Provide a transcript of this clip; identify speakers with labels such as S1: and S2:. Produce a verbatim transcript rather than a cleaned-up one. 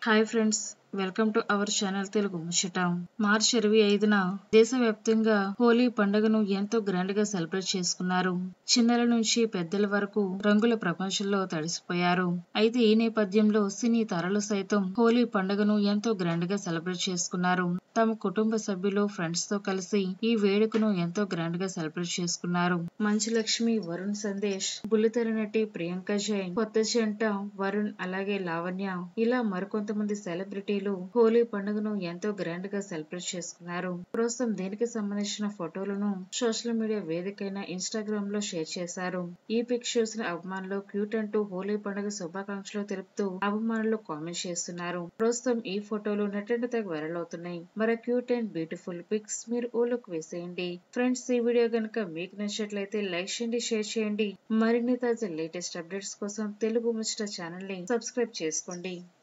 S1: Hi friends, welcome to our channel Telugu Muchata. మార్చి ఇరవై ఐదున దేశవ్యాప్తంగా హోలీ పండుగను ఎంతో గ్రాండ్ గా సెలబ్రేట్ చేసుకున్నారు. చిన్నల నుంచి పెద్దల వరకు రంగుల ప్రపంచంలో తడిసిపోయారు. అయితే ఈ నేపథ్యంలో సినీ తారలు సైతం హోలీ పండుగను ఎంతో గ్రాండ్ గా సెలబ్రేట్ చేసుకున్నారు. తమ కుటుంబ సభ్యులు, ఫ్రెండ్స్ తో కలిసి ఈ వేడుకను ఎంతో గ్రాండ్ గా సెలబ్రేట్ చేసుకున్నారు. మంచు లక్ష్మి, వరుణ్ సందేశ్, బుల్లితెర నటి ప్రియాంక జైన్, కొత్త జంట వరుణ్ అలాగే లావణ్య ఇలా మరికొంతమంది సెలబ్రిటీలు హోలీ పండుగను ఎంతో గ్రాండ్ గా సెలబ్రేట్ చేసుకున్నారు. ప్రస్తుతం దీనికి సంబంధించిన ఫోటోలను సోషల్ మీడియా వేదికైన ఇన్స్టాగ్రామ్ లో షేర్ చేశారు. ఈ పిక్ చూసిన అభిమానులు క్యూట్ అంటూ హోలీ పండుగ శుభాకాంక్షలు తెలుపుతూ అభిమానులు కామెంట్ చేస్తున్నారు. ప్రస్తుతం ఈ ఫోటోలు నెట్టింట తెగ వైరల్ అవుతున్నాయి. మరి క్యూట్ అండ్ బ్యూటిఫుల్ పిక్స్ మీరు ఓలోకి వేసేయండి. ఫ్రెండ్స్, ఈ వీడియో గనుక మీకు నచ్చినట్లయితే లైక్ చేయండి, షేర్ చేయండి. మరిన్ని తాజా లేటెస్ట్ అప్డేట్స్ కోసం తెలుగు ముచ్చట ఛానల్ ని సబ్స్క్రైబ్ చేసుకోండి.